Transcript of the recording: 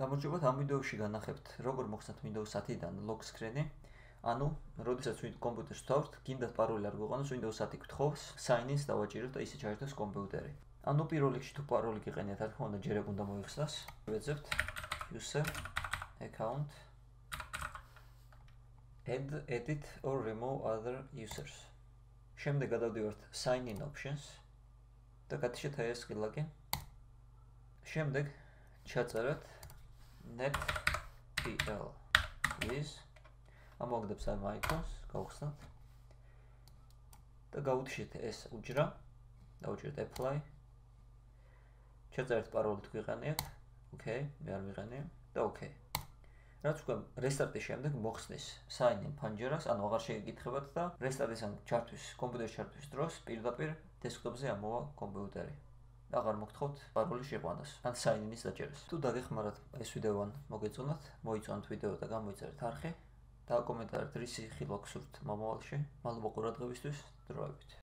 გამარჯობათ, ამ ვიდეოში განახებთ როგორ მოხსნათ Windows 10-დან lock screen-ი. ანუ, როდესაც კომპიუტერს ვთავთ, გინდათ პაროლი არ გვეყანოს, Windows 10 გთხოვს, sign-in-ს დავაჭიროთ და ისე ჩაერთოს კომპიუტერი. ანუ პირველ რიგში თუ პაროლი გიყენიათ, რა თქმა უნდა, ჯერ ეგ უნდა მოიხსნას. ვეძებთ user account add, edit or remove other users. შემდეგ გადავდივართ sign-in options და გათიშეთ აი ეს ღილაკი. შემდეგ ჩაწერეთ netpl is ამოვაგდებს ამ icons, გავხსნათ და გავუთიშეთ ეს უჯრა, დავუჭირეთ apply, ჩაწერეთ პაროლი თუ გიყენიათ, OK, მე არ ვიყენია და OK. რაც უკვე restart-ის შემდეგ მოხსნის sign-in ფანჯარას, ანუ აღარ შეგეკითხებათ და restart-ის ან ჩართვის, კომპიუტერის ჩართვის დროს პირდაპირ დესკტოპზე ამოვა კომპიუტერი. აღარ მოგთხოვთ პაროლის შეყვანას ან sign-in-ის დაჭერას. თუ დაგეხმარათ ეს ვიდეო ან მოგეწონათ, მოიწონთ ვიდეო და გამოიწერეთ არხი და კომენტარით რისი ხილვა გსურთ მომავალში. მადლობა ყურადღებისთვის, დროებით.